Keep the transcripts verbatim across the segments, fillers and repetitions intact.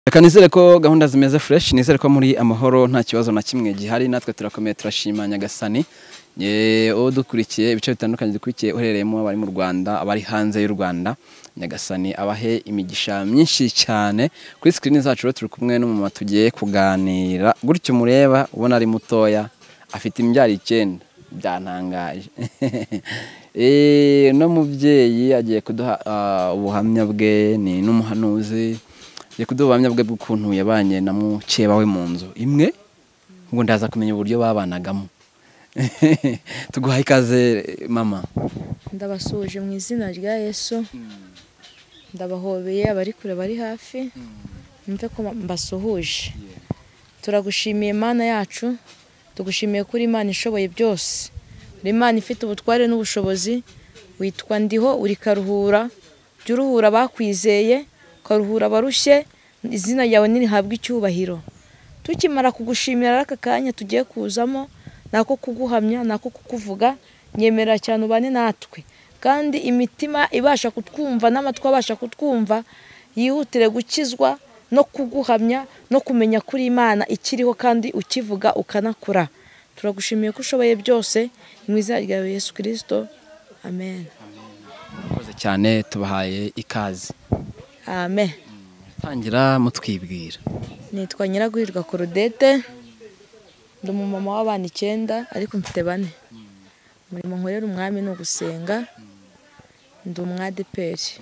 Reka nizere ko gahunda zimeze fresh, nizere ko muri amahoro nta kibazo na kimwe gihari, natwe turakomeye turashima Nyagasani. Eh o dukurikiye ibice bitandukanye dukurikiye uherereyemo abari mu Rwanda, abari hanze y'u Rwanda. Nyagasani abahe imigisha myinshi cyane. Kuri screen zacu rero turi kumwe n'umuma tugiye kuganira. Gutyo mureba ubona ari mutoya, afite imbyaro icyenda, byantangaje. Eh no muvyeyi agiye kuduha ubuhamya bwe, ni n'umuhanuzi. Ye kuduhamya bwe bw'ukuntu yabanye na mukeba we mu nzu imwe, ngo ndaza kumenya uburyo babanagamo. Tuguhaye ikaze mama. Ndabasuje mu izina rya Yesu. Ndabahobeye abari kure bari hafi. Mve ko mbasuhuje. Turagushimiye Imana yacu. Tugushimiye kuri Imana ishoboye byose. Uri Imana ifite ubutware n'ubushobozi. Witwa ndiho uri karuhura. Byuruhura bakwizeye. Karuhura barushye, izina yawe nirihabwa icyubahiro. Tukimara kugushimira aka kanya tugiye kuzamo, nako kuguhamya, nako kukuvuga, nyemera cyane ubane natwe. Kandi imitima ibasha kutwumva n'amatwi abasha kutwumva, yihutire gukizwa no kuguhamya no kumenya kuri Imana ikiriho kandi ukivuga ukanakura. Turagushimiye ko ushoboye byose, mu izina rya Yesu Kristo. Amen. Murakoze cyane, tubahaye ikaze. Amen. Tangira mutwibwira. Nitwa Nyiraguhirwa Claudette. Ndi umumama w'abana icyenda ariko mfite bane. Umurimo nkorera umwami no gusenga. Ndi umwadeperi.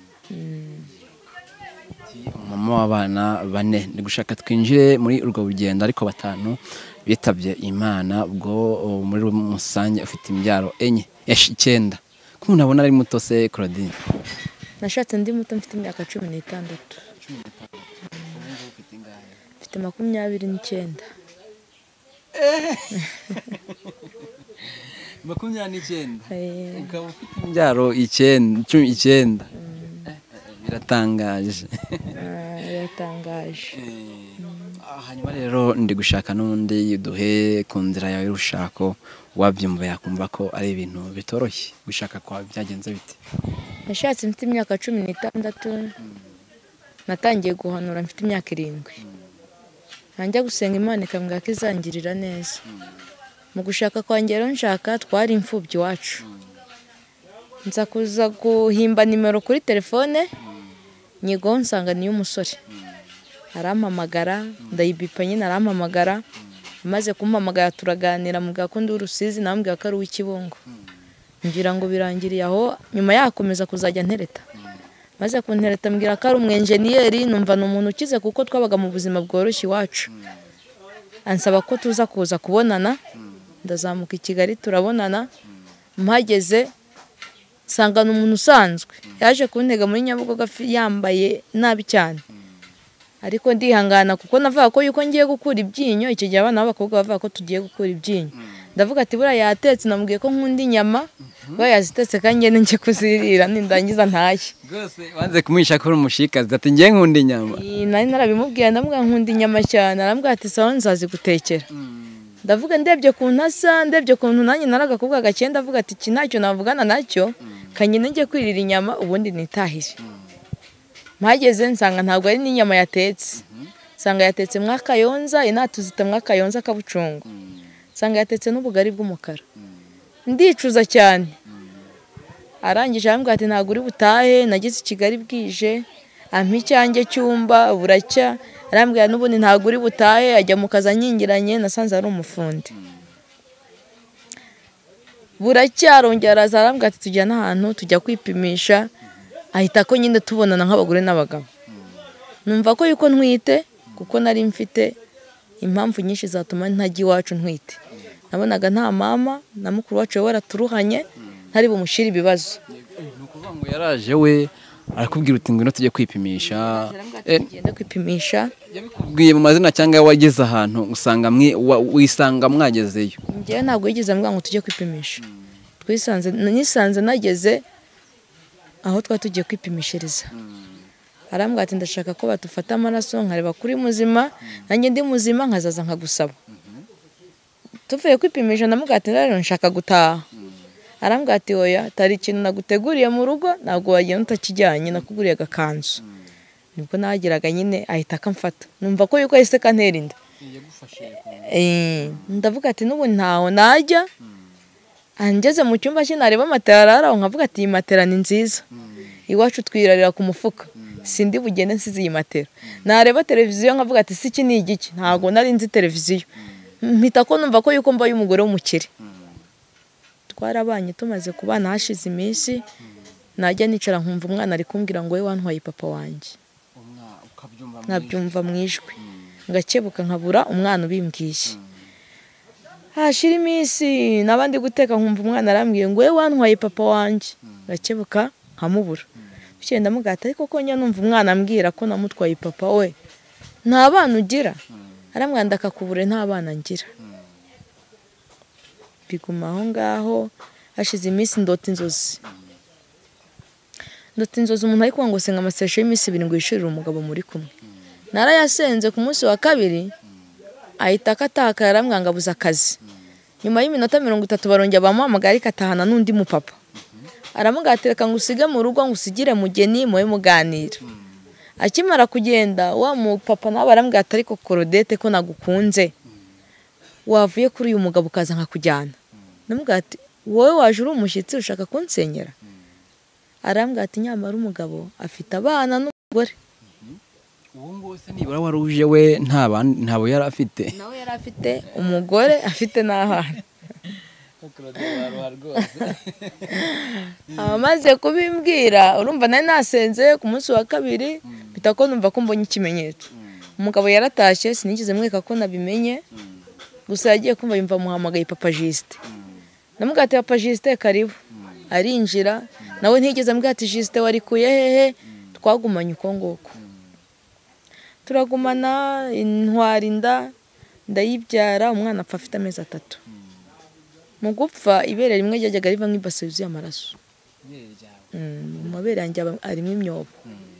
Umumama w'abana bane. Ndi gushaka twinjire muri urwo rugendo ariko batanu bitabye Imana, ubwo muri musange ufite imbyaro enye icyenda. Ko umuntu abona ari muto se Claudine? Nashatse ndi muto mfite imyaka cumi n'itandatu. Mfite makumyabiri n'icyenda. Makumyabiri n'icyenda? Ukaba ufite imbyaro icyenda. Biratangaje. Biratangaje. Hanyuma rero ndi gushaka n'undi duhe ku nzira yawe y'urushako, wabyumva yakumva ko ari ibintu bitoroshye. Gushaka kwa byagenze bite? Nashatse mfite imyaka cumi n'itandatu. Natangiye guhanura mfite imyaka irindwi. Nanjya gusenga Imana ikambwira ko izangirira neza. Mu gushaka kwanjye rero nshaka twari imfubyi wacu. Nza kuza guhimba nimero kuri telefone, nyigo nsanga niyo umusore. Arampamagara, ndayibipa nyine arampamagara. Amaze kumpamagara turaganira mu gakondo y'Urusizi, nambwira ko ari uw'Ikibungo. Ngira ngo birangiriye aho, nyuma yakomeza kuzajya ntereta. Maze kuntereta mbwira ko ari umwenjeniyeri, numva n'umuntu ukize kuko twabaga mu buzima bworoshye iwacu. Ansaba ko tuza kuza kubonana, ndazamuka i Kigali turabonana. Mpageze nsanga n'umuntu usanzwe. Yaje kuntega muri Nyabugogo yambaye nabi cyane. Ariko ndihangana kuko navuga ko yuko ngiye gukura ibyinyo, icyo gihe abana b'abakobwa bavuga ko tugiye gukura ibyinyo. Ndavuga ati buriya yatetse, namubwiye ko nkunda inyama, bayazitetse kandi njye kuzirira nindangiza ntashye. Rwose wanze kumwisha ko umushikazi ati ngiye nkunda inyama. Nari narabimubwiye ndamubwira nkunda inyama cyane, arambwira ati sawa nzazigutekera. Ndavuga ndebye ku ntasa, ndebye kuntu nanjye naragakobwa gacyenda, avuga ati iki ntacyo navugana nacyo, kanyine njye kwirira inyama ubundi nitahire. Mpageze nsanga ntabwo ari n'inyama yatetse. Nsanga yatetse mwakayonza, inatuzita mwakayonza kabucungu. Nsanga yatetse n'ubugari bw'umukara. Ndicuza cyane. Arangije arambwira ati ntabwo uri butahe, nagize i Kigali bwije, ampa icyanjye cyumba buracya. Arambwira n'ubundi ntabwo uri butahe, ajya mu kazi anyingiranye, nasanze ari umufundi. Buracya arongera araza arambwira ati tujyana ahantu tujya kwipimisha, ahita ko nyine tubonana nk'abagore n'abagabo. Numva ko yuko ntwite kuko nari mfite impamvu nyinshi zatuma ntajya iwacu ntwite. Nabonaga nta mama na mukuru wacu waraturuhanye, ntari bumushira ibibazo. Nukuvuga ngo yaraje we arakubwira uti ngwino tujye kwipimisha. Tugenda kwipimisha. Yabikubwiye mu mazina cyangwa wageze ahantu usanga wisanga mwagezeyo? Ngiye ntabwo yigeze ambwira ngo tujye kwipimisha. Twisanze nisanze nageze aho twa tugiye kwipimishiriza. Arambwira ati ndashaka ko batufata amaraso nkareba kuri muzima, nanjye ndi muzima nkazaza nkagusaba. Tuvuye kwipimisha ndamubwira ati rero nshaka gutaha. Arambwira ati oya, tari ikintu naguteguriye mu rugo, ntabwo wagenda utakijyanye, nakuguriye agakanzu. nibwo nageraga nyine ahita akamfata numva ko yuko yahise kantera inda. Ndavuga ati n'ubu ntaho najya, ngeze mu cyumba cye nareba matera araraho nkavuga ati iyi matera ni nziza, iwacu twirarira ku mufuka, sindi bugende nsize iyi matera. Nareba televiziyo nkavuga ati si iki ni igiki, ntago nari nzi televiziyo, mpita ko numva ko yuko mbaye umugore w'umukire. Twarabanye tumaze kubana hashize iminsi, najya nicara nkumva umwana ari kumbwira ngo we wantwaye papa wanjye, nabyumva mu ijwi, ngakebuka nkabura umwana ubimbwiye. Hashira iminsi nabandi guteka nkumva umwana arambwiye ngo we wantwaye papa wanjye, ngakebuka nkamubura. Bukeye ndamugata ariko ko nya numva umwana ambwira ko namutwaye papa we, nta bana ugira? Arambwira ndakakubure nta bana ngira. Biguma aho ngaho, hashize iminsi ndota inzozi. Ndota inzozi umuntu ari kuvuga ngo senga amasesho y'iminsi ibiri ngo yishurire umugabo muri kumwe. Narayasenze ku munsi wa kabiri, ahita akataka yarambwira ngo abuze akazi. Nyuma y'iminota mirongo itatu barongera bamuhamagara ariko atahana n'undi mupapa. Aramugatereka ngo usige mu rugo ngo usigire mugeni muwe muganira. Akimara kugenda wa mupapa nawe arambwira ati ariko Korodete ko nagukunze, wavuye kuri uyu mugabo ukaza nkakujyana. Ndamubwira ati wowe waje uri umushyitsi ushaka kunsenyera? Arambwira ati nyamara umugabo afite abana n'umugore. Uwo ngo se nibura waruje we nta ntabo yari afite? Nawe yari afite umugore afite n'abana. Amaze kubimbwira urumva nari nasenze ku munsi wa kabiri, bitako numva ko mbonye ikimenyetso. Umugabo yaratashye sinigeze mweka ko nabimenye, gusa yagiye kumva yumva muhamagaye Papa Juste. Ndamubwira ati Papa Juste karibu. Arinjira nawe ntigeze ambwira ati Juste wari kuye hehe, twagumanye uko ngoko. Turagumana intwara inda ndayibyara, umwana apfa afite amezi atatu. Mu gupfa ibere rimwe ryajyaga riva nk'ibase yuzuye amaraso. Mu mabere yanjye arimo imyobo.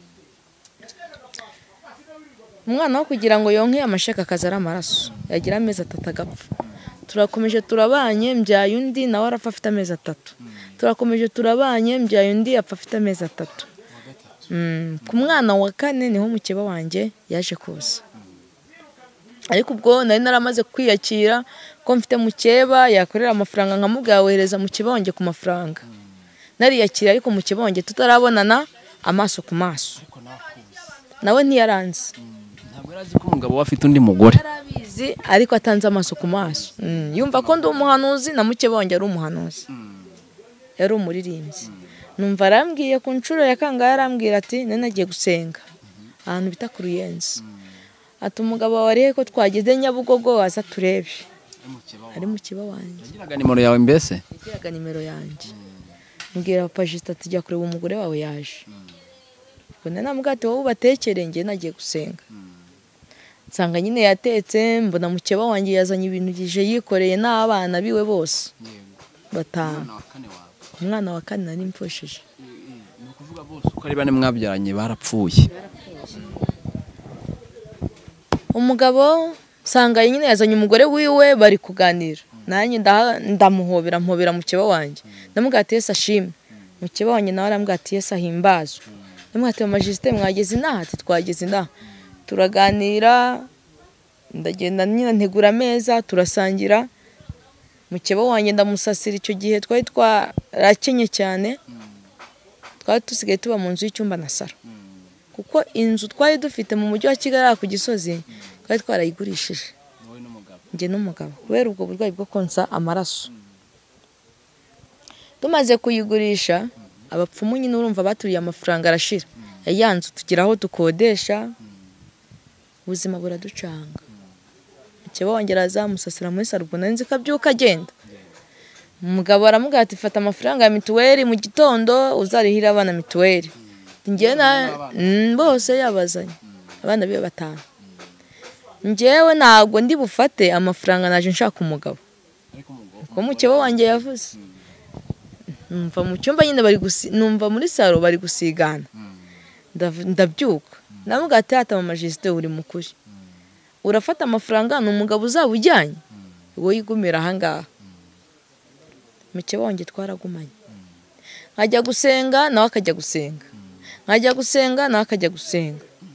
Umwana wo kugira ngo yonke amashaka akaza ari amaraso, yagira amezi atatu agapfa. Turakomeje turabanye mbyaye undi nawe arapfa afite amezi atatu. Turakomeje turabanye mbyaye undi apfa afite amezi atatu. Ku mwana wa kane niho mukeba wanjye yaje kuza. Ariko ubwo nari naramaze kwiyakira ko mfite mukeba yakorera amafaranga nkamubwira wohereza mukeba wanjye ku mafaranga. Nariyakira ariko mukeba wanjye tutarabonana amaso ku maso. Nawe ntiyaranze. Ntabwo yarazi ko umugabo we afite undi mugore. Yarabizi ariko atanze amaso ku maso. Yumva ko ndi umuhanuzi na mukeba wanjye ari umuhanuzi. Yari umuririmbyi. Numva arambwiye ku nshuro ya kangahe arambwira ati nari nagiye gusenga ahantu bita ku Ruyenzi. Ati umugabo warihe ko twageze Nyabugogo waza turebe. Ari mu kiba wanjye. Yagiraga nimero yawe mbese? Yagiraga nimero yanjye. Mbwira Papa Juste ati jya kureba umugore wawe yaje. Ubwo namubwira ati wowe ubatekere njye nagiye gusenga. Nsanga nyine yatetse, mbona mukeba wanjye yazanye ibintu gije yikoreye n'abana biwe bose batanu. Umwana wa kane nari mfashije. Ni ukuvuga bose uko ari bane mwabyaranye barapfuye. Umugabo nsanga nyine yazanye umugore wiwe bari kuganira. Nanjye ndamuhobera mpobera mukeba wanjye. Ndamubwira ati Yesu ashimwe. Mukeba wanjye nawe arambwira ati Yesu ahimbazwe. Ndamubwira ati Mama Juste mwageze inaha? Ati twageze inaha. Turaganira, ndagenda nyine ntegura ameza turasangira. Mukeba wanjye ndamusasira icyo gihe twari twarakenye cyane. Twari tusigaye tuba mu nzu y'icyumba na saro. Kuko inzu twari dufite mu mujyi wa Kigali ku Gisozi twari twarayigurishije. Njye n'umugabo kubera ubwo burwayi bwo konsa amaraso. Tumaze kuyigurisha abapfumu nyine urumva baturiye amafaranga arashira. Yanzu tugira aho dukodesha, ubuzima buraducanga. Mukeba wanjye arazamusasira muri saro, ubwo nzi ko abyuka agenda. Umugabo aramubwira ati fata amafaranga ya mituweli mu gitondo uzarihira abana mituweli. Njye na bose yabazanye abana biwe batanu. Njyewe ntabwo ndi bufate amafaranga naje nshaka umugabo. Ko mukeba wanjye yavuze. Numva mu cyumba nyine bari numva muri saro bari gusigana. Ndabyuka. Namubwira ati ata Mama Juste uri mukuri. Urafata amafaranga n'umugabo uzabujyanye. Wowe yigumira aha ngaha. Mukeba wanjye twaragumanye. Nkajya gusenga nawe akajya gusenga. Nkajya gusenga nawe akajya gusenga.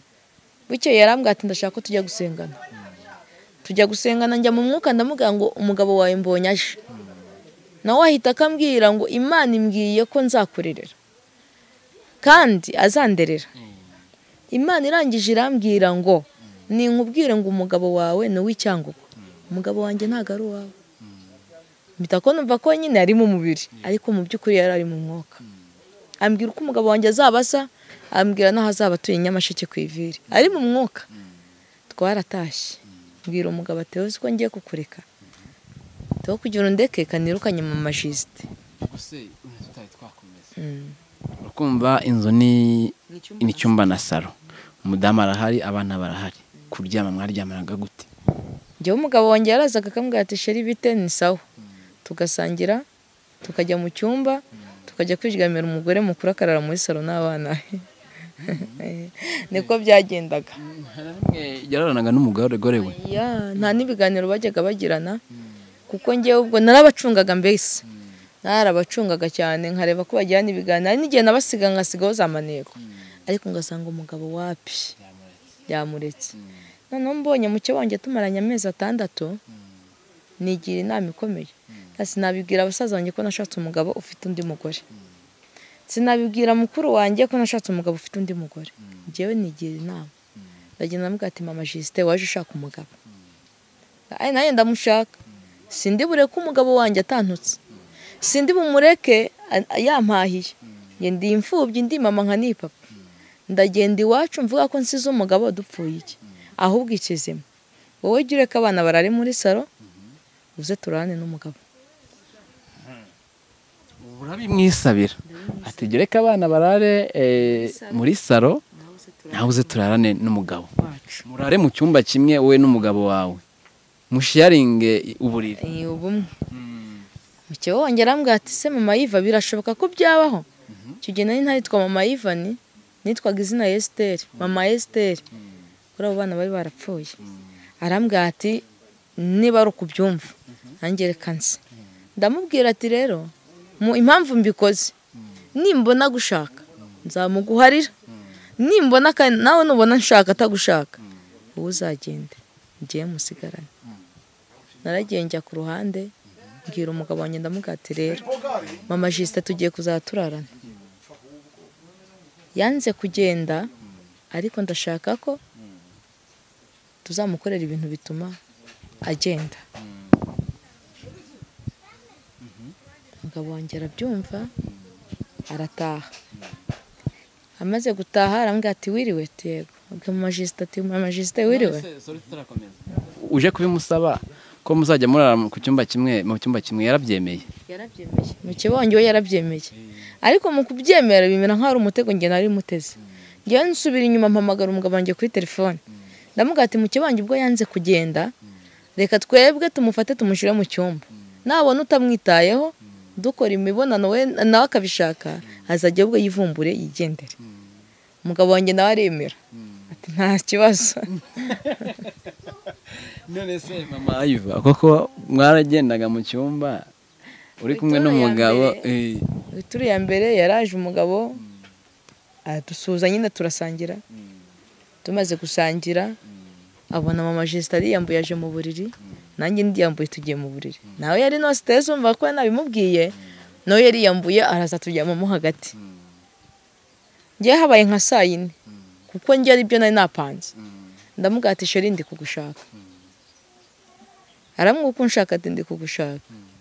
bityo yarambwira ati ndashaka ko tujya gusengana. Tujya gusengana njya mu mwuka ndamubwira ngo umugabo wawe mbonye aje. Nawe ahita akambwira ngo Imana imbwiye ko nzakurerera kandi azanderera. Imana irangije irambwira ngo ninkubwire ngo umugabo wawe ni uw'Icyangugu, umugabo wanjye ntago ari uwawe. Mpita ko numva ko nyine ari mu mubiri ariko mu by'ukuri yari ari mu mwuka. Ambwira uko umugabo wanjye azabasa, ambwira naho azaba atuye Nyamasheke ku iviri ari mu mwuka. Twaratashye mbwira umugabo ati uzi ko ngiye kukureka to kugira undeke kanirukanye mu majiste. Ubuse tutari twakomeza ukumva inzu ni icyumba na salo, umudamu arahari, abana barahari, kuryama mwaryamanaga gute? Njye umugabo wanjye yarazaga akambwira ati sheri bite ni sawa, tugasangira tukajya mu cyumba tukajya kwiryamira umugore mukuru akarara muri salo n'abana. Niko byagendaga. Yararanaga n'umugore gore we? Ya nta n'ibiganiro bajyaga bagirana kuko njye ubwo narabacungaga mbese. Narabacungaga cyane nkareba ko bagirana ibiganiro. Ari n'igihe nabasiga ngasigaho za maneko ariko ngasanga umugabo wapi yamuretse. Noneho mbonye muke wanjye tumaranye amezi atandatu nigira inama ikomeye. Sinabibwira abasaza banjye ko nashatse umugabo ufite undi mugore. Sinabibwira mukuru wanjye ko nashatse umugabo ufite undi mugore. Njyewe nigira inama. Ndagenda namubwira ati mama Justin waje ushaka umugabo. Ai naye ndamushaka. Sindi bure ko umugabo wanjye atantutse. Sindi bumureke yampahiye. Nge ndi imfubyi ndi mama nka ni papa. Ndagenda iwacu mvuga ko nsize umugabo dupfuye iki. Ahubwo ikizima. Wowe jyure ko abana barare muri salo uze turane n'umugabo. Urabimwisabira ati jyure ko abana barare muri salo nawe uze turarane n'umugabo wacu. Murare mu cyumba kimwe wowe n'umugabo wawe. Musharinge uburiri. Eh ubumwe. Muke wongera ambwira ati se mama Yiva birashoboka ko byabaho? Icyo gihe nari ntaritwa mama Yiva ni nitwaga izina Esther, mama Esther. Kuri abo bana bari barapfuye. Arambwira ati niba ari ukubyumva nanjye reka nse. Ndamubwira ati rero mu impamvu mbikoze nimbona gushaka nzamuguharira, nimbona kandi nawe nubona nshaka atagushaka wowe uzagende ngiye musigarane. Naragiye njya ku ruhande mbwira umugabo wanjye ndamubwira ati rero mama Justin tugiye kuzaturarana. Yanze kugenda ariko ndashaka ko tuzamukorera ibintu bituma agenda. Umugabo wanjye arabyumva arataha. Amaze gutaha arambwira ati wiriwe tego. Ubwo mama Justin ati mama Justin wiriwe. Uje kubimusaba ko muzajya murara ku cyumba kimwe mu cyumba kimwe yarabyemeye? Yarabyemeye. Muke wanjye we yarabyemeye. Ariko mu kubyemera bimera nk'ari umutego nge nari muteze. Ngiye nsubira inyuma mpamagara umugabo wanjye kuri telefone. Ndamubwira ati muke wanjye ubwo yanze kugenda reka twebwe tumufate tumushyire mu cyumba. Nabona utamwitayeho dukora imibonano we nawe akabishaka azajya ubwo yivumbure yigendere. Umugabo wanjye nawe aremera ati nta kibazo. None se mama Yiva koko mwaragendaga mu cyumba uri kumwe n'umugabo? Eh turi ya mbere yaraje umugabo adusuza nyine turasangira. Tumaze gusangira abona mama Justin yambuye aje mu buriri nanjye ndiyambuye tugiye mu buriri. Nawe yari no stress umva ko nabimubwiye nawe yari yambuye araza turyamamo hagati. Ngiye habaye nka saa yine kuko ngiye ari byo nari napanze. Ndamubwira ati sheri ndi kugushaka. Aramwe uko nshaka ati ndi kugushaka.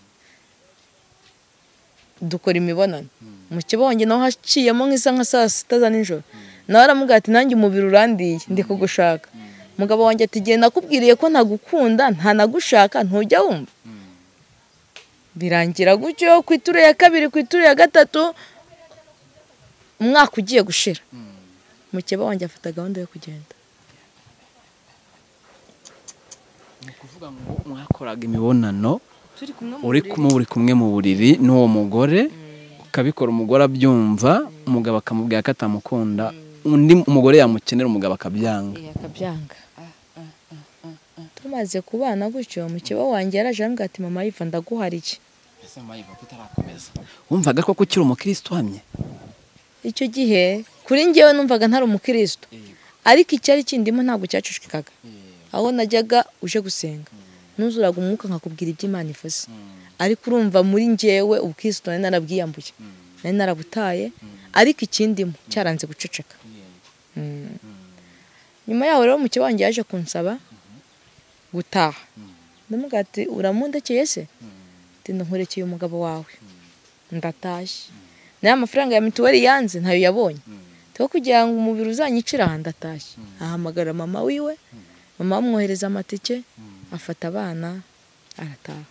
Dukora imibonano. Muke wanjye naho haciyemo nk'isa nka saa sita za nijoro. Nawe aramubwira ati nanjye umubiri urandiye ndi kugushaka. Mugabo wanjye ati giye nakubwiriye ko ntagukunda nta nagushaka ntujya wumva. Birangira gutyo ku ituro ya kabiri ku ituro ya gatatu umwaka ugiye gushira. Muke wanjye afata gahunda yo kugenda. Kuvuga ngo mwakoraga imibonano uri kumwe uri kumwe mu buriri n'uwo mugore ukabikora umugore abyumva umugabo akamubwira ko atamukunda undi umugore yamukenera umugabo akabyanga. Akabyanga. Tumaze kubana gutyo muke wanjye yaraje ambwira ati mama Yiva ndaguhariye. Ese mama Yiva tutarakomeza wumvaga ko ukiri umukristo hamye? Icyo gihe kuri njyewe numvaga ntari umukristo ariko icyari kindimo ntabwo cyacucikaga. Aho najyaga uje gusenga nuzuraga umwuka nkakubwira ibyo Imana ivuze, ariko urumva muri njyewe ubukristo nari narabwiyambuye, nari narabutaye, ariko ikindimo cyaranze guceceka. Nyuma yaho rero muke wanjye yaje kunsaba gutaha. Ndamubwira ati uramundekeye se? Ati nkurekeye umugabo wawe ndatashye. Naye amafaranga ya mituweli yanze ntayo yabonye, to kugira ngo umubiri uzanyicira aha ndatashye. Ahamagara mama wiwe, mama amwohereza amatike, afata abana arataha.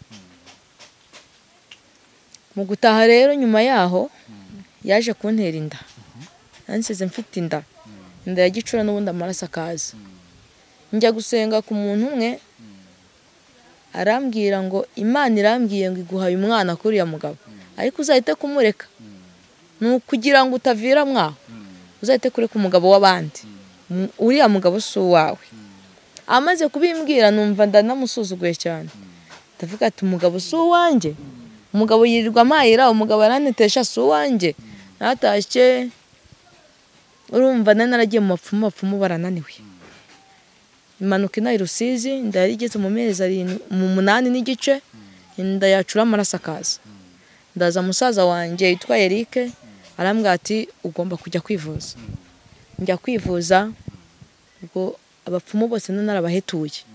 Mu gutaha rero nyuma yaho yaje kuntera inda, nansize mfite inda, inda ya gicura n'ubundi amaraso akaza. Njya gusenga ku muntu umwe arambwira ngo Imana irambwiye ngo iguhaye umwana kuri ya mugabo, ariko uzahite kumureka nukugira ngo utavira mwaho, uzahite kureka umugabo w'abandi, uriya mugabo si uwawe. Amaze kubimbwira numva ndanamusuzuguye cyane, ndavuga ati umugabo si uwanjye, umugabo yirirwa amayira, umugabo aranetesha si uwanjye. Natashye urumva nari naragiye mu mapfumu, mapfumu barananiwe. Imanuka inaha i Rusizi, inda yari igeze mu mezi arindwi mu munani n'igice, inda yacura amaraso akaza. Ndaza musaza wanjye yitwa Eric arambwira ati ugomba kujya kwivuza. Njya kwivuza, ubwo abapfumu bose narabahetuye.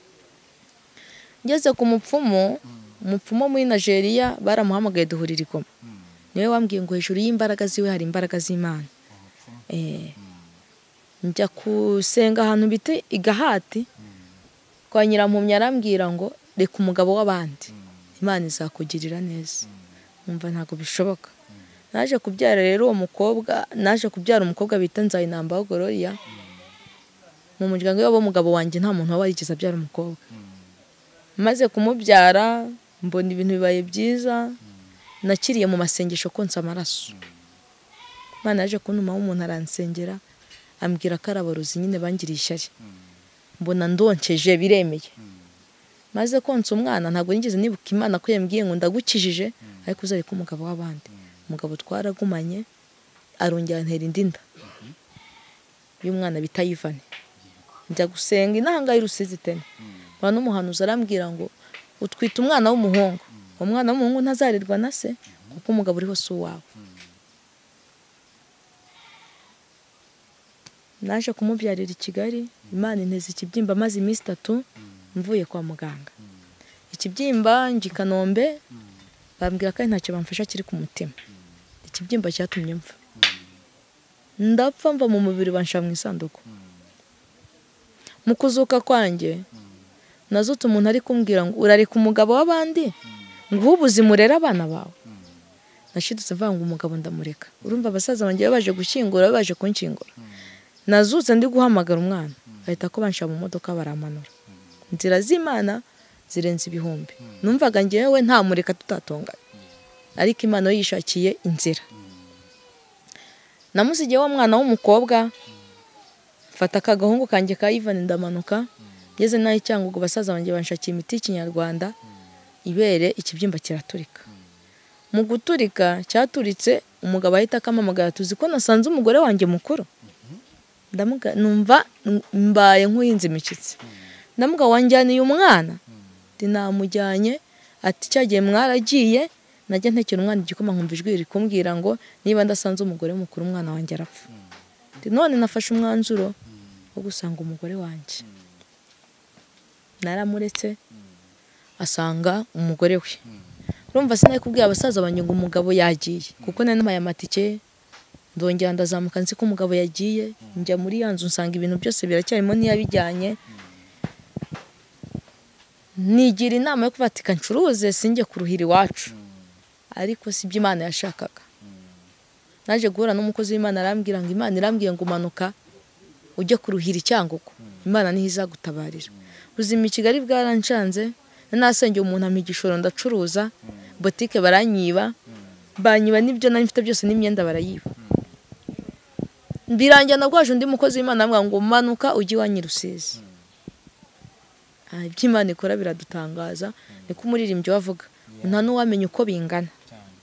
Ngeze ku mupfumu, umupfumu muri Nigeria baramuhamagaye duhurira i Goma. Niwe wambwiye ngo hejuru y'imbaraga ziwe hari imbaraga z'Imana. Eh njya kusenga ahantu bite igahati kwa Nyirampumyi, arambwira ngo reka umugabo w'abandi, Imana izakugirira neza. Umva ntago bishoboka. Naje kubyara rero uwo mukobwa, naje kubyara umukobwa bita Nzayinamba Gloria. Mu muryango w'abo mugabo wanjye nta muntu wabigeze abyara umukobwa. Maze kumubyara mbona ibintu bibaye byiza, nakiriye mu masengesho konsa amaraso. Imana yaje kuntuma umuntu aransengera, ambwira ko arabarozi nyine bangiriye ishyari. Mbona ndonkeje biremeye. Maze konsa umwana ntabwo nigeze nibuka Imana ko yambwiye ngo ndagukijije, ariko uzareka umugabo w'abandi. Umugabo twaragumanye arongera antera indinda y'umwana bita Yivane. Njya gusenga inahanga i Rusizi tene, bana umuhanuzi arambwira ngo utwita umwana w'umuhungu, umwana w'umuhungu ntazarirwa na se kuko umugabo uriho si uwawe. Naje kumubyarira i Kigali, Imana inteze ikibyimba maze iminsi itatu mvuye kwa muganga. Ikibyimba nji Kanombe, bambwira ko ntacyo bamfasha kiri ku mutima. Ikibyimba cyatumye mva, ndapfa mva mu mubiri bansha mu isanduku. Mu kuzuka kwanjye nazutse umuntu ari kumbwira ngo urareka umugabo w'abandi ngo ubuzima urera abana bawe. Nashidutse mvanga umugabo ndamureka. Urumva abasaza banjye baje gushyingura, baje kunshyingura. Nazutse ndi guhamagara umwana, ahita ko bansha mu modoka baramanura. Inzira z'Imana zirenze ibihumbi. Numvaga ngewe nta mureka tutatongana, ariko Imana yishakiye inzira. Namusigiye wa mwana w'umukobwa, mfata akagahungu kanjye ka Yivane ndamanuka, ngeze naho Cyangugu basaza banjye banshakiye imiti y'Ikinyarwanda, ibere ikibyimba kiraturika. Mu guturika cyaturitse, umugabo ahita akamamagara, tuzi ko nasanze umugore wanjye mukuru. Ndamuga numva mbaye nk'uyinze imicitsi. Ndamuga wanjyaniye umwana, dinamujyanye, ati cyagiye mwaragiye, najya ntekera umwana igikoma nkumva ijwi riri kumbwira ngo niba ndasanze umugore mukuru umwana wanjye arapfa. None nafashe umwanzuro wo gusanga umugore wanjye. Naramuretse asanga umugore we. Urumva sinaye kubwira abasaza banjye ngo umugabo yagiye, kuko nari namaye amatike, ndongera ndazamuka nzi ko umugabo yagiye. Njya muri yanzu nsanga ibintu byose biracyarimo ntiyabijyanye. Nigira inama yo kuvatika ncuruze sinjye kuruhira iwacu, ariko si byo Imana yashakaga. Naje guhura n'umukozi w'Imana arambwira ngo Imana irambwiye ngo umanuka ujye kuruhira Icyangugu, Imana niho izagutabarira. Ubuzima i Kigali bwaranshanze, nasengeye umuntu ampa igishoro ndacuruza, botike baranyiba, banyiba n'ibyo nari mfite byose n'imyenda barayiba. Birangira nagwaje undi mukozi w'Imana amwanga ngo manuka ujye iwanyu i Rusizi. Iby'Imana ikora biradutangaza, niko umuririmbyi wavuga, nta n'uwamenya uko bingana.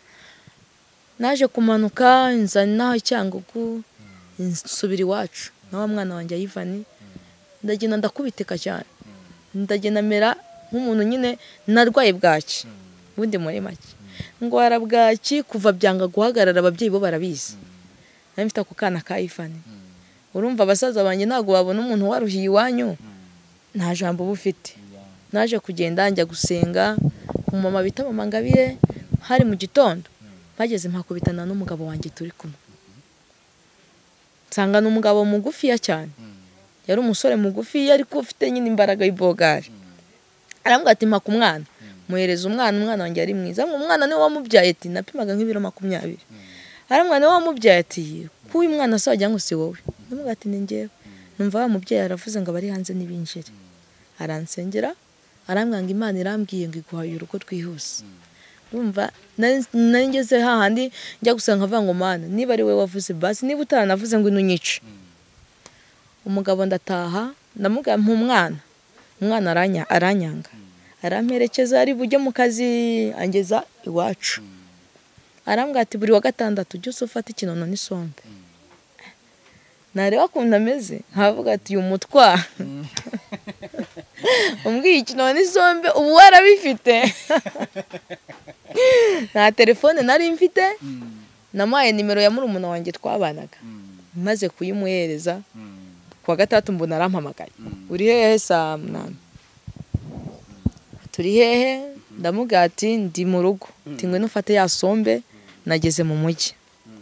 Naje kumanuka nzana naho Cyangugu nsubira iwacu, na wa mwana wanjye Ivan ndagenda ndakubiteka cyane ndagenda mera nk'umuntu nyine narwaye bwaki ubundi muri make ngwara bwaki kuva byanga guhagarara ababyeyi bo barabizi nari mfite ako kana ka Ivan urumva abasaza banjye ntago babona umuntu waruhiye iwanyu nta jambo bufite naje kugenda njya gusenga ku mama bita mama Ngabire hari mu gitondo bageze mpakubitana n'umugabo wanjye turi kumwe nsanga n'umugabo mugufiya cyane yari umusore mugufi ariko ufite nyine imbaraga y'ibogari arambwira ati mpa ku mwana muhereza umwana umwana wanjye ari mwiza umwana niwe wamubyaye ati napimaga nk'ibiro makumyabiri arambwira niwe wamubyaye ati ko uyu mwana se wagira ngo si wowe ndamubwira ati ni njyewe numva wa mubyeyi aravuze ngo abari hanze n'ibinjire aransengera arambwira ngo Imana irambwiye ngo iguhaye urugo rwihuse urumva nari ngeze hahandi njya gusanga nkavuga ngo Mana niba ari we wavuze basi niba utaranavuze ngo inunyice umugabo ndataha ndamubwira mpa umwana umwana aranya aranyanga aramperekeza ari bujye mu kazi angeza iwacu arambwira ati buri wa gatandatu ujye ufata ikinono n'isombe nareba ukuntu ameze nkavuga ati uyu mutwa umbwiye ikinono n'isombe ubu warabifite nta telefone nari mfite namuhaye nimero ya murumuna wanjye twabanaga maze kuyimuhereza kuwa gatatu mbona arampamagaye uri hehe saa munani turi hehe ndamubwira ati ndi mu rugo tingwe nufate ya sombe nageze mu mujyi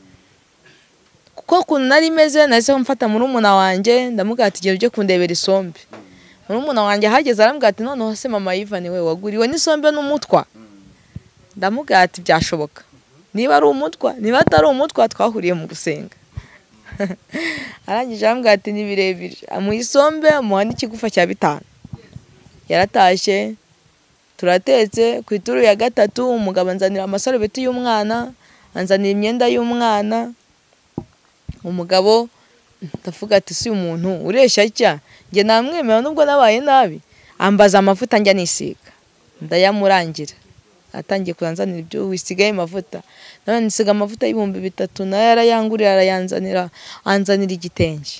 kuko kuntu nari meze nahise mfata murumuna wanjye ndamubwira ati gera uje kundebera isombe murumuna wanjye hageze arambwira ati noneho se mama Ivan we waguriwe n'isombe n'umutwa ndamubwira ati byashoboka niba ari umutwa niba atari umutwa twahuriye mu gusenga arangije arambwira ati ni birebire amuha isombe amuha n'ikigufa cya bitanu yaratashye turatetse ku ituru ya gatatu umugabo anzanira amasarubeti y'umwana anzanira imyenda y'umwana umugabo ndavuga ati si umuntu ureshya cya njye namwemera nubwo nabaye nabi ambaza amavuta njya nisiga ndayamurangira atangiye kuranzanira ibyo wisigaye amavuta nawe nisiga amavuta y'ibihumbi bitatu nayo yarayangurira arayanzanira anzanira igitenge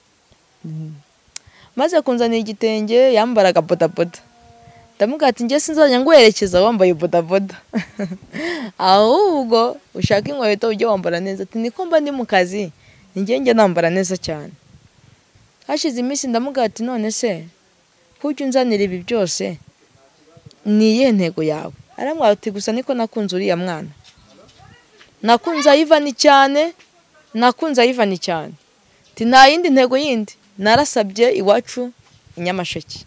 maze kunzanira igitenge yambaraga bodaboda ndamubwira ati njye sinzajya nguherekeza wambaye bodaboda ahubwo ushaka inkweto ujye wambara neza ati niko mba ndi mu kazi njye njye nambara neza cyane hashize iminsi ndamubwira ati none se kujya unzanira ibi byose ni iyihe ntego yawe arambwira ati gusa niko nakunze uriya mwana nakunze Ivan cyane nakunze Ivan cyane ati nta yindi ntego yindi narasabye iwacu Nyamasheke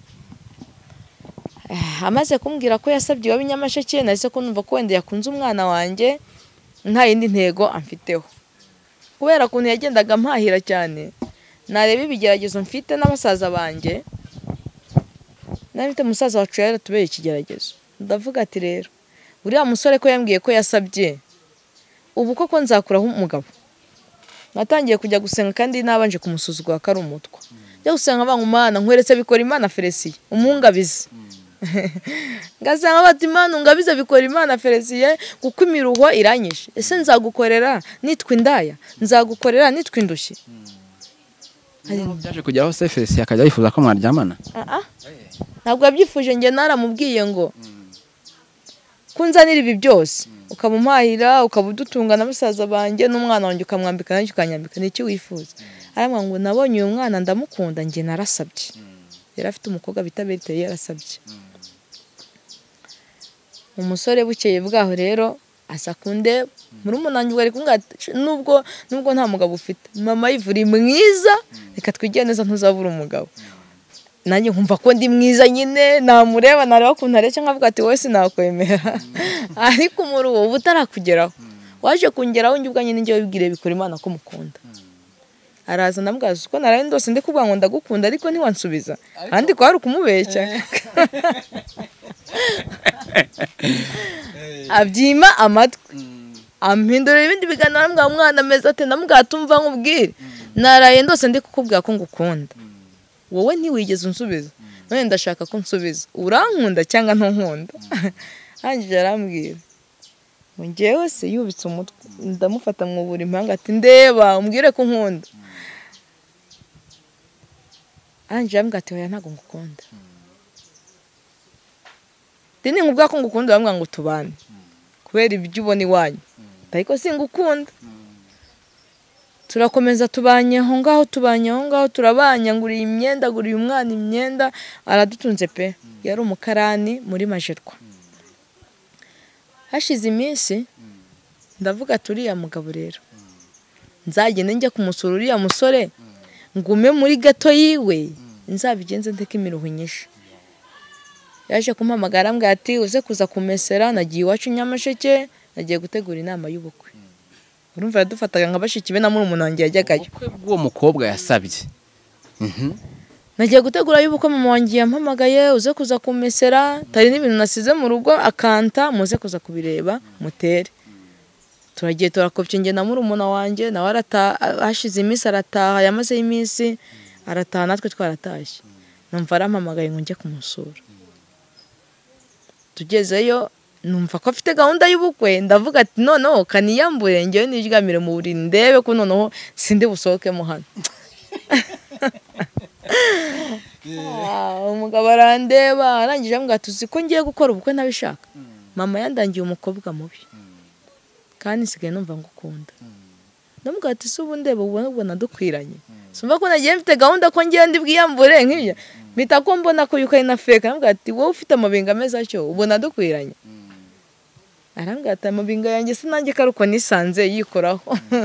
amaze kumbwira ko yasabye iwabo Nyamasheke nahise ko numva ko wenda yakunze umwana wanjye nta yindi ntego amfiteho kubera kuntu yagendaga mpahira cyane nareba ibigeragezo mfite n'abasaza banjye nabite musaza wacu yaratubeye ikigeragezo ndavuga ati rero uriya musore ko yambwiye ko yasabye ubu koko nzakuraho umugabo natangiye kujya gusenga kandi nabanje kumusuzugura ko ari umutwa njya gusenga banga Imana nkweretse bikora Imana Felisiye umungabize ngasanga bati Imana ungabize bikora Imana Felisiye kuko imiruho iranyishe ese nzagukorera nitwa indaya nzagukorera nitwa indushye byaje kujyaho se Felisiye akajya yifuza ko mwaryamana ah ntabwo yabyifuje njye naramubwiye ngo kunzanira ibi byose ukamumpahira ukabudutunga na musaza banjye n'umwana wanjye ukamwambika nanjye ukanyambika n'iki wifuza arambwira ngo nabonye uyu mwana ndamukunda njye narasabye yari afite umukobwa bita Berite yarasabye umusore bukeye bwaho rero asa kunde murumuna wanjye bari kumwe nubwo nubwo nta mugabo ufite mama Ivuri mwiza reka twigire neza ntuzabura umugabo nanjye nkumva ko ndi mwiza nyine namureba nareba kuntu areke nkavuga ati wowe sinakwemera ariko muri uwo butarakugeraho waje kungeraho njye ubwa nyine njye wibwire bikora Imana ko mukunda araza ndamubwaza uko naraye ndose ndi kuvuga ngo ndagukunda ariko ntiwansubiza kandi ko hari ukumubeshya abyima amatwi ampindura ibindi biganiro arambwira umwana meza ate ndamubwira tumva nkubwire naraye ndose ndi kukubwira ko ngukunda wowe ntiwigeze unsubiza none ndashaka ko nsubiza urankunda cyangwa ntunkunda hangije arambwira ngewe se yubitse umutwe ndamufata mwubura impanga ati ndeba umbwire ko nkunda arangije ambwira ati oya ntabwo ngukunda deni nkubwa ko ngukunda bamwe ngo tubane kubera ibyo ubona iwanyu ariko singukunda turakomeza tubanye aho ngaho tubanye aho ngaho turabanye nguriye imyenda nguriye umwana imyenda aradutunze pe yari umukarani muri Majerwa hashize iminsi ndavuga turiya mugabo rero nzagende njya kumusura uriya musore ngume muri gato yiwe nzabigenze ndeke imiruho nyinshi yaje kumpamagara ambwira ati uze kuza kumesera nagiye iwacu Nyamasheke nagiye gutegura inama y'ubukwe urumva yadufataga nka bashiki be na murumuna wanjye yajyagayo ubukwe bw'uwo mukobwa yasabye nagiye gutegura y'ubukwe mama wanjye yampamagaye uze kuza kumesera tari n'ibintu nasize mu rugo akanta muze kuza kubireba mutere turagiye turakopye nge na murumuna wanjye nawe arataha hashize iminsi arataha yamazeho iminsi arataha natwe twaratashye numva arampamagaye ngo njye kumusura tugezeyo numva ko afite gahunda y'ubukwe ndavuga ati noneho kaniyambure ngewe niryamire mu buriri ndebe ko noneho sindi busohokemo hano umugabo arandeba arangije ambwira ati uzi ko ngiye gukora ubukwe ntabishaka mama yandangiye umukobwa mubi kandi nsigaye numva ngukunda ndamubwira ati se ubu ndeba ubona ubona dukwiranye sumva ko nagiye mfite gahunda ko ngiye ndi bwiyambure nk'ibyo mpita ko mbona ko yuko ari na fake ndamubwira ati wowe ufite amabinga meza cyo ubona dukwiranye arambwira ati amabinga yanjye se nanjye karuko nisanze yikoraho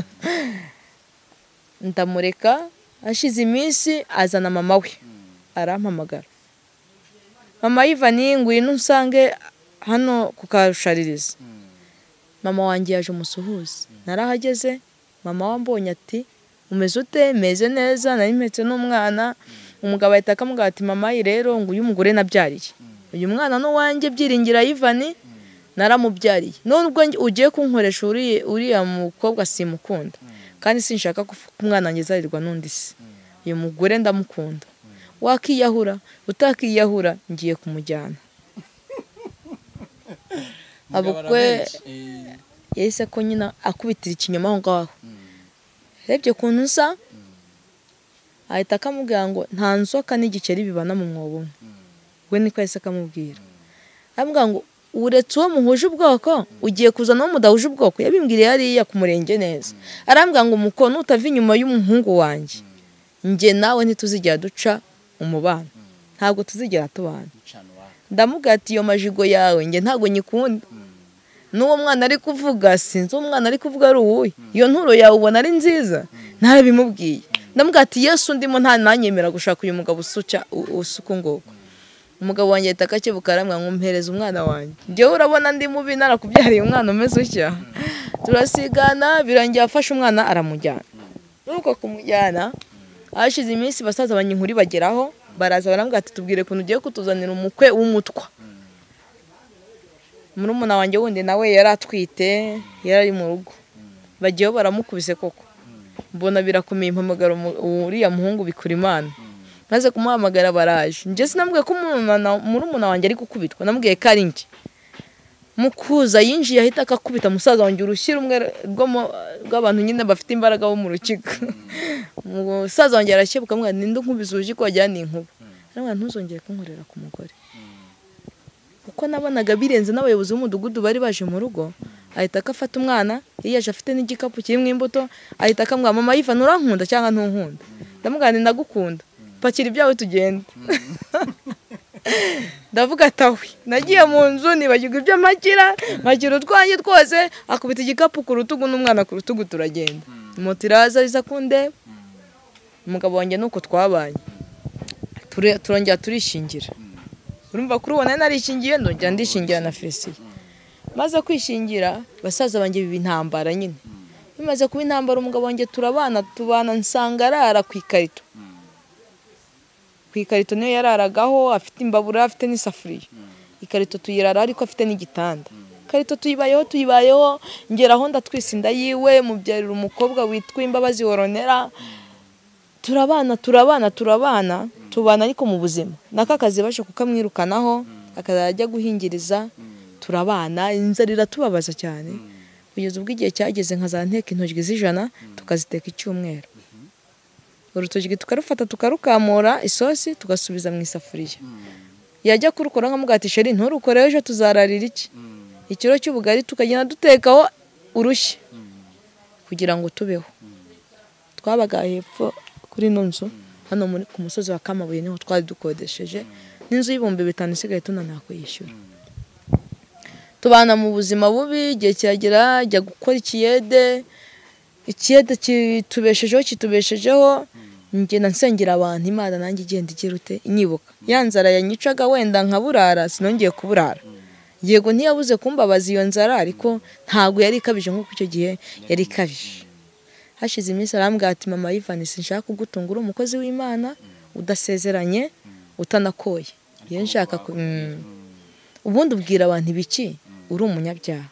ndamureka ashize iminsi azana mama we arampamagara mama Yivani ngwino unsange hano kukarushaririza mama wanjye yaje umusuhuza narahageze mama wambonye ati umeze ute meze neza nari mpetse n'umwana umugabo ahita akamubwira ati mama ye rero ngo uyu mugore nabyariye uyu mwana no wanjye byiringira Yivani naramubyariye none ubwo ugiye kunkoresha uriya mukobwa simukunda kandi sinshaka ko umwana wanjye azarirwa n'undi se uyu mugore ndamukunda wakiyahura utakiyahura ngiye kumujyana abukwe yahise ko nyina akubitira ikinyoma aho ngaho rebye kuntu nsa ahita akamubwira ngo nta nzoka n'igiceri bibana mu mwobo umwe we niko yahise akamubwira amubwira ngo uretse uwo muhuje ubwoko ugiye kuzana uwo mudahuje ubwoko yabimbwiriye hariya ku murenge neza arambwira ngo umukono utava inyuma y'umuhungu wanjye njye nawe ntituzigera duca umubano ntabwo tuzigera tubana ndamubwira ati iyo majigo yawe njye ntabwo nyikunda n'uwo mwana ari kuvuga sinzi uwo mwana ari kuvuga ari uwuhe iyo nturo yawe ubona ari nziza ntarabimubwiye ndamubwira ati yesu ndimo nta nanyemera gushaka uyu mugabo usuca usuku ngoko umugabo wanjye ahita akakebuka aramwira ngo mpereze umwana wanjye njyewe urabona ndi mubi narakubyariye umwana umeze utya turasigana birangiye afashe umwana aramujyana nuko kumujyana hashize iminsi basaza banyinkuri bageraho baraza barambwira ati tubwire ukuntu ugiye kutuzanira umukwe w'umutwa murumuna wanjye wundi nawe yari atwite yari ari mu rugo bagiyeho baramukubise koko mbona birakomeye impamagara uriya muhungu bikura imana maze kumuhamagara baraje njye sinambwiye ko murumuna wanjye ari gukubitwa namubwiye ko ari njye mukuza yinjiye ahita akakubita musaza wanjye urushyi rumwe rw'abantu nyine bafite imbaraga bo mu rukiko musaza wanjye arashebuka mwana ninde nkubise urushyi ko wagira ni inkuba arambwira ntuzongere kunkorera ku mugore kuko nabonaga birenze n'abayobozi b'umudugudu bari baje mu rugo ahita akafata umwana yaje afite n'igikapu kirimo imbuto ahita akamwira mama Yivani urankunda cyangwa ntunkunda ndamubwira ndagukunda pakira ibyawe tugende ndavuga atawe nagiye mu nzu nibagirwa ibyo mpakira mpakira utwanjye twose akubita igikapu ku rutugu n'umwana ku rutugu turagenda moto iraza iza kundeba umugabo wanjye nuko twabanye turongera turishingira urumva kuri uwo nari narishingiye ndongera ndishingira na Felicien maze kwishingira basaza banjye biba intambara nyine bimaze kuba intambara umugabo wanjye turabana tubana nsanga arara ku ikarito ku ikarito niyo yararagaho afite imbabura afite n'isafuriya ikarito tuyirara ariko afite n'igitanda ikarito tuyibayeho tuyibayeho ngeraho ndatwisinda yiwe mubyarira umukobwa witwa Imbabazi Woronera turabana turabana turabana tubana ariko mu buzima naka kazi baje kukamwirukanaho akazajya guhingiriza turabana inzara iratubabaza cyane kugeza ubwo igihe cyageze nkazanteka intoryi z'ijana tukaziteka icyumweru urutoki tukarufata tukarukamura isosi tugasubiza mu isafuriya yajya kurukora nkamubwira ati sheri nturukore ejo tuzararira iki ikiro cy'ubugari tukagenda dutekaho urushyi kugira ngo tubeho. Twabaga hepfo kuri ino nzu hano muri ku musozi wa Kamabuye niho twari dukodesheje n'inzu y'ibihumbi bitanu isigaye tunaniwe kuyishyura. Tubana mu buzima bubi igihe kiragera jya gukora ikiyede ikiyede kitubeshejeho kitubeshejeho ngenda nsengera abantu Imana nanjye igenda igira ute inyibuka ya nzara yanyicaga wenda nkaburara sinongeye kuburara. Yego ntiyabuze kumbabaza iyo nzara ariko ntago yari ikabije nk'uko icyo gihe yari ikabije. Hashize iminsi arambwira ati mama Ivan sinshaka kugutungura umukozi w'Imana udasezeranye utanakoye. Ye nshaka mm. ubundi ubwira abantu ibiki uri umunyabyaha.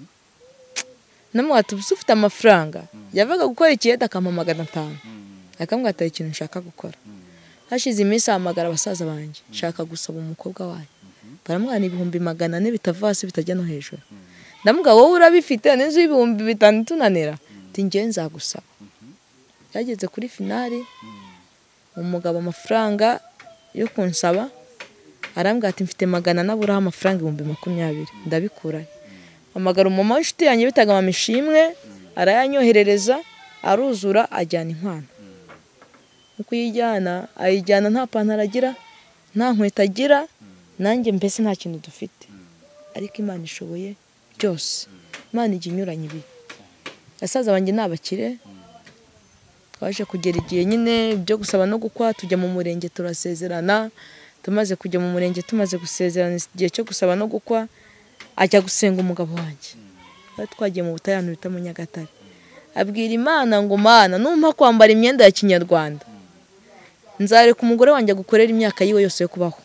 Namwe atubuze ufite amafaranga yavaga gukora ikiyede akampa magana atanu akambwira ati ikintu nshaka gukora. Hashize iminsi ahamagara abasaza banjye nshaka gusaba umukobwa wanjye baramwana ibihumbi magana ane bitavase bitajya no hejuru. Ndamubwira wowe urabifite n'inzu y'ibihumbi bitanu tunanira ati ngiye nzagusaba. Yageze kuri finali umugabo amafaranga yo kunsaba arambwira ati mfite magana naburaho amafaranga ibihumbi makumyabiri ndabikura. Amagara umama w'inshuti yanjye bitaga mama Ishimwe arayanyoherereza aruzura ajyana inkwano. Uko yijyana ayijyana nta pantaro agira nta nkweto agira nanjye mbese nta kintu dufite ariko Imana ishoboye byose. Imana ijya inyuranye ibi. Asaza banjye nabakire twaje kugera igihe nyine byo gusaba no gukwa tujya mu murenge turasezerana. Tumaze kujya mu murenge tumaze gusezerana igihe cyo gusaba no gukwa ajya gusenga umugabo wanjye. Twagiye mu butayano bita mu Nyagatare abwira Imana ngo Mana numpa kwambara imyenda ya Kinyarwanda nzareka umugore wanjye gukorera imyaka yiwe yose yo kubaho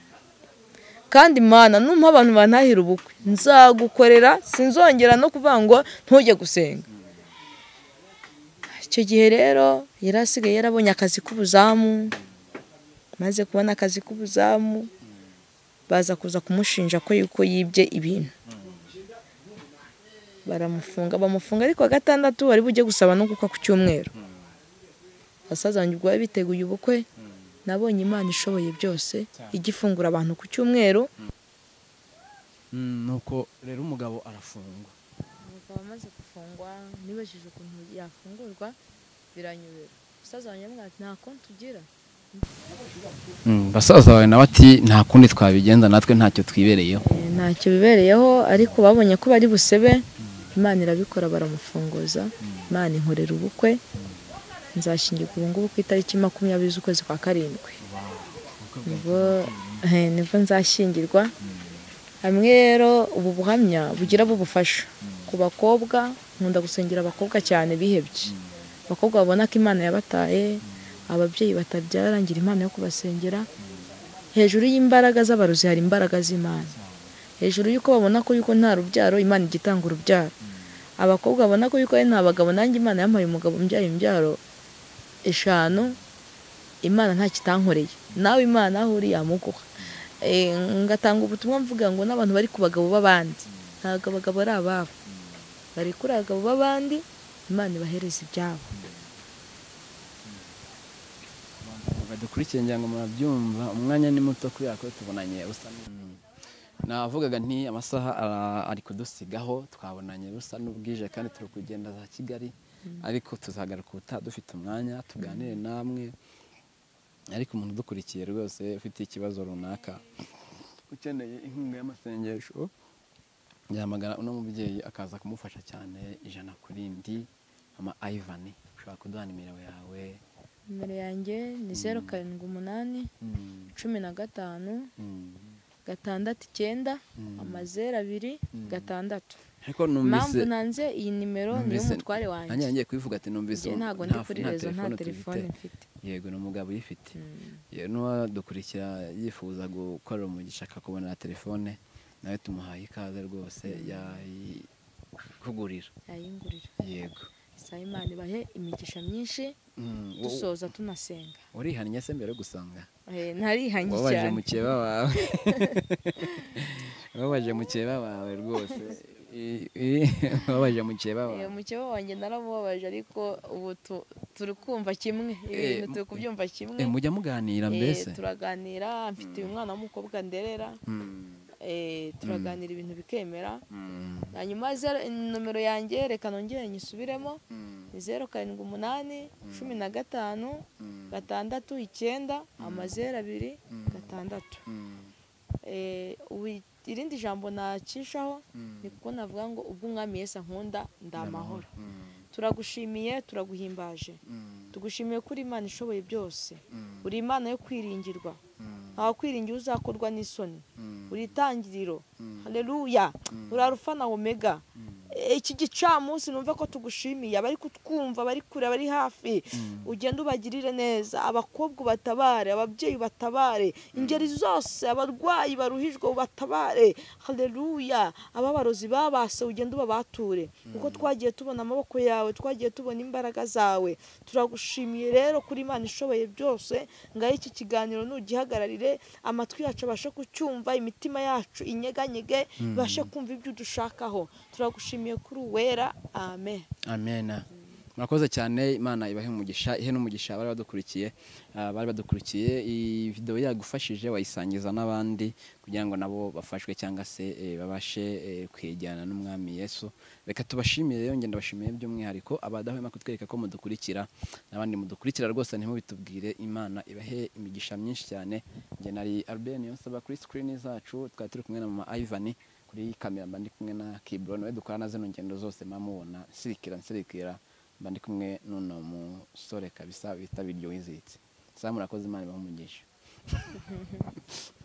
kandi Mana numpa abantu bantahira ubukwe nzagukorera sinzongera no kuvuga ngo ntujye gusenga. Icyo gihe rero yarasigaye yarabonye akazi k'ubuzamu maze kubona akazi k'ubuzamu baza kuza kumushinja ko yuko yibye ibintu baramufunga bamufunga ariko gatandatu ari bujye gusaba no gukwa ku cyumweru. Basaza banjye ubwo biteguye ubukwe nabonye Imana ishoboye byose igifungura abantu ku cyumweru. Nuko rero umugabo arafungwa. Umugabo amaze gufungwa nibajije ukuntu yafungurwa biranyobera. Basaza banjye mwati nta konti tugira. Basaza bawe nawe ati nta kundi twabigenza natwe ntacyo twibereyeho. Ntacyo bibereyeho ariko babonye ko bari busebe Imana irabikora baramufunguza. Imana inkorera ubukwe nzashingirwa ubu ngubu ku itariki makumyabiri z'ukwezi kwa karindwi nibwo nibwo nzashingirwa. Hamwe rero ubu buhamya bugira bubufasha ku bakobwa nkunda gusengera abakobwa cyane bihebye. Abakobwa babona ko Imana yabataye ababyeyi batabyarangira Imana yo kubasengera. Hejuru y'imbaraga z'abaruzi hari imbaraga z'Imana. Hejuru yuko babona ko yuko nta rubyaro Imana igitanga urubyaro. Abakobwa babona ko yuko nta bagabo nanjye Imana yampaye umugabo mbyaye imbyaro eshanu Imana nta kitankoreye. Nawe Imana aho uri yamuguha. Eh ngatanga ubutumwa mvuga ngo n'abantu bari ku bagabo babandi ntago abagabo ari ababo bari kuri abagabo babandi Imana ibahereza ibyabo. Badukurikiye ngira ngo murabyumva umwanya ni muto kuri yako tubonanye usa navugaga nti amasaha ari kudusigaho twabonanye busa n'ubwije kandi turi kugenda za Kigali ariko tuzagaruka uta dufite umwanya tuganire namwe. Ariko umuntu dukurikiye rwose ufite ikibazo runaka ukeneye inkunga y'amasengesho yahamagara uno mubyeyi akaza kumufasha cyane ijana kuri ndi mama Ivan. Ushobora kuduha nimero yawe? Nimero yanjye ni zeru karindwi umunani cumi na gatanu gatandatu icyenda amazero abiri gatandatu. Ariko numvise mpamvu nanze iyi nimero ni umutware wanjye. Nanjye ngiye kubivuga ati numvise ntago ndi kuri rezo nta telefone mfite. Yego ni umugabo uyifite. Yego no dukurikira yifuza gukora umugisha akakubona telefone nawe tumuhaye ikaze rwose yayikugurira. Yayingurira. Yego. Sayi Imana ibahe imigisha myinshi dusoza tunasenga. Urihannye se mbere gusanga? Eh ntarihannye cyane. Wabaje mukeba wawe. Wabaje mukeba wawe rwose wabaje mukeba Eh, wawe umukeba wanjye naramubabaje ariko ubu tu- turi kumva kimwe ibintu turi kubyumva kimwe. Eh, mujya muganira Eh, mbese turaganira, mfite uyu mwana w'umukobwa nderera. Mm, Eh, turaganira ibintu bikemera. mm, Hanyuma zero- nomero yanjye reka nongere nyisubiremo, mm, ni zeru karindwi umunani cumi na gatanu mm, gatandatu icyenda amazeru abiri gatandatu. mm, Eh, ubu irindi jambo nacishaho mm. ni kuko navuga ngo ubwo umwami Yesu ankunda ndamahoro. Mm, Turagushimiye, turaguhimbaje, mm, tugushimiye ko uri Imana ishoboye byose, mm, uri Imana yo kwiringirwa, mm, ntawe kwiringira uzakorwa n'isoni, mm, uri itangiriro, mm, haleluya, uri arufa na omega. mm. Eh, iki gicamunsi numve ko tugushimiye, abari kutwumva, abari kure, abari hafi, ugenda ubagirire neza, abakobwa ubatabare, ababyeyi ubatabare, ingeri zose, abarwayi baruhijwe ubatabare, haleluya, ababarozi babase ugenda ubabature, kuko twagiye tubona amaboko yawe, twagiye tubona imbaraga zawe. Turagushimiye rero kuri Imana ishoboye byose, ngaho iki kiganiro nugihagararire, amatwi yacu abashe kucyumva, imitima yacu inyeganyege, bashe kumva ibyo udushakaho. Turagushimiye kuri uwera, amen. Amen. Murakoze cyane, Imana ibahe umugisha, ihe n'umugisha bari badukurikiye, ah, bari badukurikiye. Iyi video yagufashije wayisangiza n'abandi kugira ngo nabo bafashwe cyangwa se eh, babashe eh, kwegerana n'umwami Yesu. Reka tubashimire rero, ngenda bashimiye by'umwihariko abadahwema kutwereka ko mudukurikira, n'abandi mudukurikira rwose ntimubitubwire. Imana ibahe imigisha myinshi cyane. Nge nari Albert Niyonsaba, kuri screen zacu twari turi kumwe na mama Ivan, kuri kamera mba ndi kumwe na Kibron, we dukorana zino ngendo zose mamubona nsirikira nsirikira, mba ndi kumwe n'uno musore kabisa bita Biryo Wizitse. Sa murakoze, Imana ibahe umugisha.